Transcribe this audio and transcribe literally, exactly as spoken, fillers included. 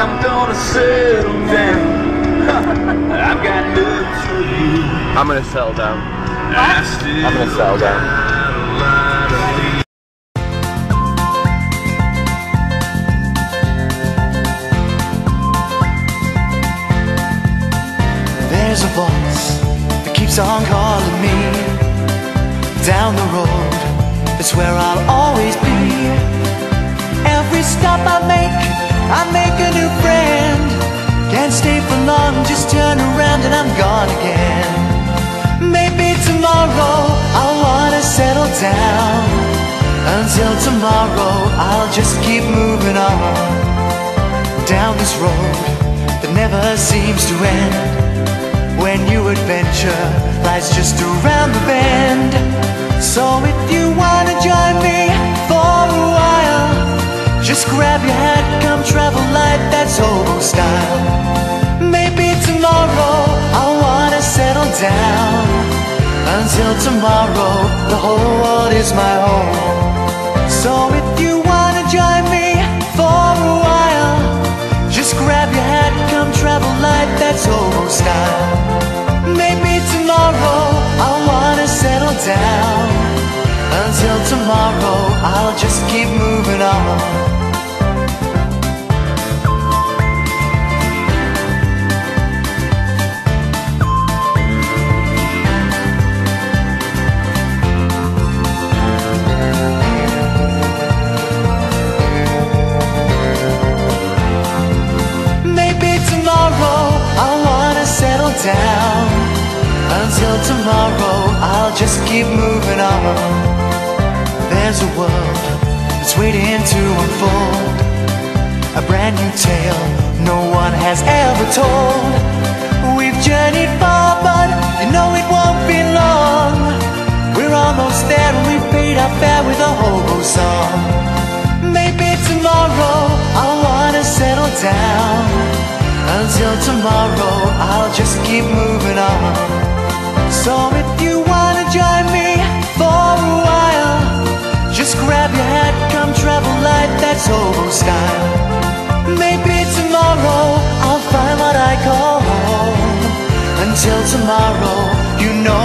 I'm gonna settle down. I've got love for you. I'm gonna settle down. I still I'm gonna settle down. got a lot of need. There's a voice that keeps on calling me down the road, that's where I'll always be. Every stop I make, I make a new friend. Can't stay for long, just turn around and I'm gone again. Maybe tomorrow I'll wanna settle down. Until tomorrow I'll just keep moving on down this road that never seems to end, when new adventure lies just around the bend. So if you wanna join me for a while, just grab your hat, come travel light, that's hobo style. Maybe tomorrow I'll wanna settle down. Until tomorrow, the whole world is my home. So if you wanna join me for a while, just grab your hat, come travel light, that's hobo style. Maybe tomorrow I'll wanna settle down. Until tomorrow, I'll just keep moving on. Down. Until tomorrow, I'll just keep moving on. There's a world that's waiting to unfold, a brand new tale no one has ever told. We've journeyed far, but you know it won't be long. We're almost there and we've paid our fare with a hobo song. Maybe tomorrow I'll wanna settle down. Until tomorrow, I'll just keep moving on. So if you wanna join me for a while, just grab your hat, come travel light, that's hobo style. Maybe tomorrow, I'll find what I call home. Until tomorrow, you know